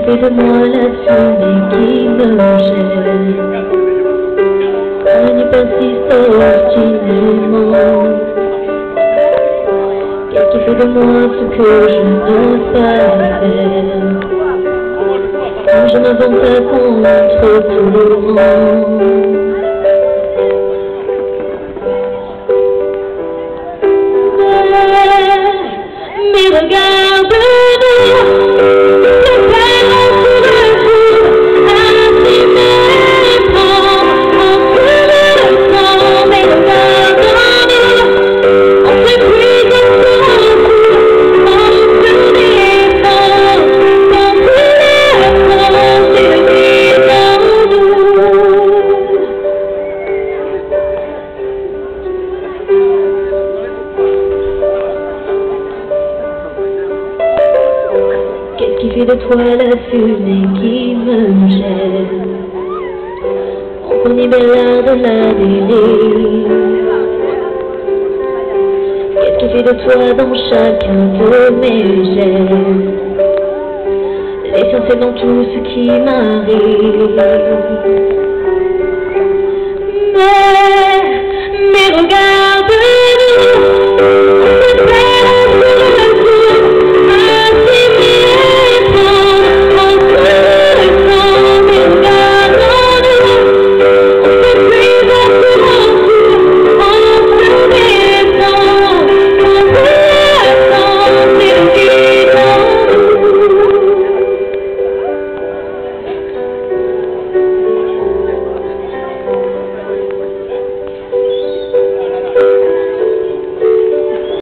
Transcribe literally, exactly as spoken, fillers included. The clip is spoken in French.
fait de moi la fumée qui me gêne? La nuit persiste obstinément. Qu'est-ce qui fait de moi ce que je n'ose pas faire? Quand je m'avance à contre-courant. Mais regarde-nous, le père en sous le jour, ainsi m'éprend, en fume le sang. Mais regarde-nous, on s'épuise sur un coup, en fume des temps, sans plus la France et vide en nous. Qu'est-ce qui fait de toi la fumée qui me gêne? On connaît bien l'art de la délire. Qu'est-ce qui fait de toi dans chacun de mes gestes l'essentiel dans tout ce qui m'arrive? Mais, mais regarde.